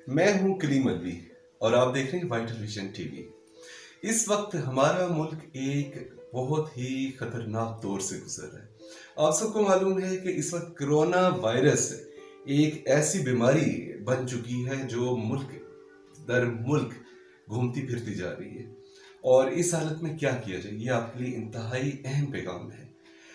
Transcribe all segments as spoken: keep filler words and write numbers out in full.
میں ہوں کلیم الوی اور آپ دیکھ رہے ہیں وائٹل ویژن ٹی وی۔ اس وقت ہمارا ملک ایک بہت ہی خطرناک دور سے گزر رہا ہے۔ آپ سب کو معلوم ہے کہ اس وقت کرونا وائرس ایک ایسی بیماری بن چکی ہے جو ملک در ملک گھومتی پھرتی جا رہی ہے، اور اس حالت میں کیا کیا جائے یہ آپ کے لیے انتہائی اہم پیغام ہے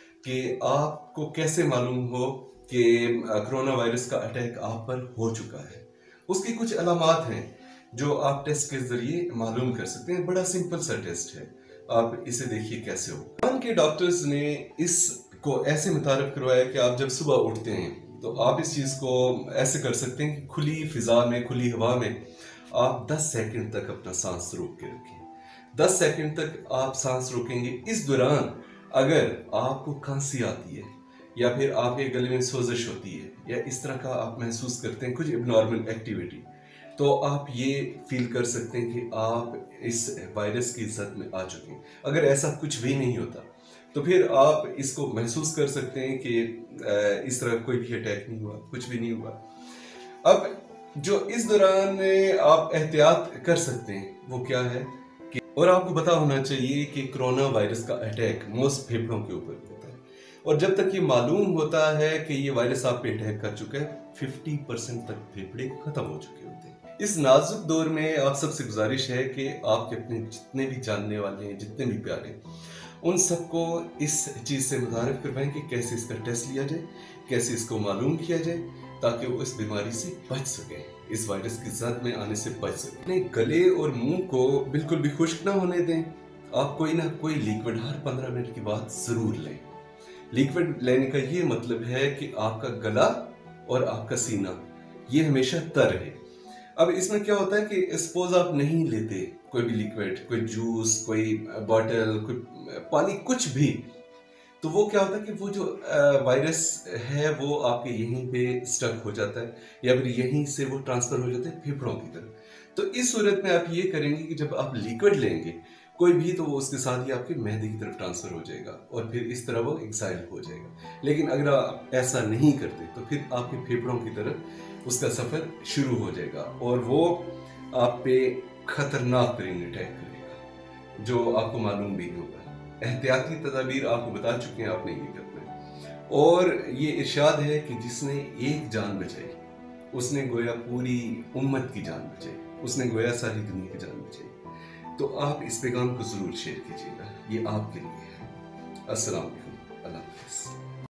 کہ آپ کو کیسے معلوم ہو کہ کرونا وائرس کا اٹیک آپ پر ہو چکا ہے۔ اس کی کچھ علامات ہیں جو آپ ٹیسٹ کے ذریعے معلوم کر سکتے ہیں۔ بڑا سمپل سا ٹیسٹ ہے، آپ اسے دیکھیے کیسے ہو۔ ان کے ڈاکٹرز نے اس کو ایسے متعارف کروایا کہ آپ جب صبح اٹھتے ہیں تو آپ اس چیز کو ایسے کر سکتے ہیں کہ کھلی فضا میں، کھلی ہوا میں آپ دس سیکنڈ تک اپنا سانس روک کے رکھیں۔ دس سیکنڈ تک آپ سانس روکیں گے۔ اس دوران اگر آپ کو کھانسی آتی ہے یا پھر آپ کے گلے میں سوزش ہوتی ہے یا اس طرح کا آپ محسوس کرتے ہیں کچھ اب نارمل ایکٹیویٹی، تو آپ یہ فیل کر سکتے ہیں کہ آپ اس وائرس کی زد میں آ چکے ہیں۔ اگر ایسا کچھ بھی نہیں ہوتا تو پھر آپ اس کو محسوس کر سکتے ہیں کہ اس طرح کوئی بھی اٹیک نہیں ہوا، کچھ بھی نہیں ہوا۔ اب جو اس دوران آپ احتیاط کر سکتے ہیں وہ کیا ہے کہ اور آپ کو پتا ہونا چاہیے کہ کرونا وائرس کا اٹیک موسٹ پھیپھڑوں کے اوپر ہوتا ہے، اور جب تک یہ معلوم ہوتا ہے کہ یہ وائرس آپ پہ اٹیک کر چکا ہے ففٹی پرسنٹ تک پھیپھڑے ختم ہو چکے ہوتے ہیں۔ اس نازک دور میں آپ سب سے گزارش ہے کہ آپ کے اپنے جتنے بھی جاننے والے ہیں، جتنے بھی پیارے، ان سب کو اس چیز سے متعارف کروائیں کہ کیسے اس کا ٹیسٹ لیا جائے، کیسے اس کو معلوم کیا جائے تاکہ وہ اس بیماری سے بچ سکیں، اس وائرس کی زد میں آنے سے بچ سکیں۔ اپنے گلے اور منہ کو بالکل بھی خشک نہ ہونے دیں۔ آپ کوئی نہ کوئی لیکوڈ ہر پندرہ منٹ کے بعد ضرور لیں۔ لیکوڈ لینے کا یہ مطلب ہے کہ آپ کا گلا اور آپ کا سینہ یہ ہمیشہ تر رہے۔ اب اس میں کیا ہوتا ہے کہ سپوز آپ نہیں لیتے کوئی بھی لیکوڈ، کوئی جوس، کوئی باٹل، کوئی پانی، کچھ بھی، تو وہ کیا ہوتا ہے کہ وہ جو وائرس ہے وہ آپ کے یہیں پہ سٹک ہو جاتا ہے یا پھر یہیں سے وہ ٹرانسفر ہو جاتا ہے پھیپھڑوں کی طرف۔ تو اس صورت میں آپ یہ کریں گے کہ جب آپ لیکوڈ لیں گے کوئی بھی تو وہ اس کے ساتھ ہی آپ کے معدے کی طرف ٹرانسفر ہو جائے گا اور پھر اس طرح وہ ایکسائل ہو جائے گا۔ لیکن اگر آپ ایسا نہیں کرتے تو پھر آپ کے پھیپھڑوں کی طرف اس کا سفر شروع ہو جائے گا اور وہ آپ پہ خطرناک ترین اٹیک کرے گا جو آپ کو معلوم بھی نہیں ہوگا۔ احتیاطی تدابیر آپ کو بتا چکے ہیں، آپ نے یہ کرنا ہے، اور یہ ارشاد ہے کہ جس نے ایک جان بچائی اس نے گویا پوری امت کی جان بچائی، اس نے گویا ساری دنیا کی جان بچائی۔ تو آپ اس پیغام کو ضرور شیئر کیجیے گا، یہ آپ کے لیے ہے۔ السلام علیکم، اللہ حافظ۔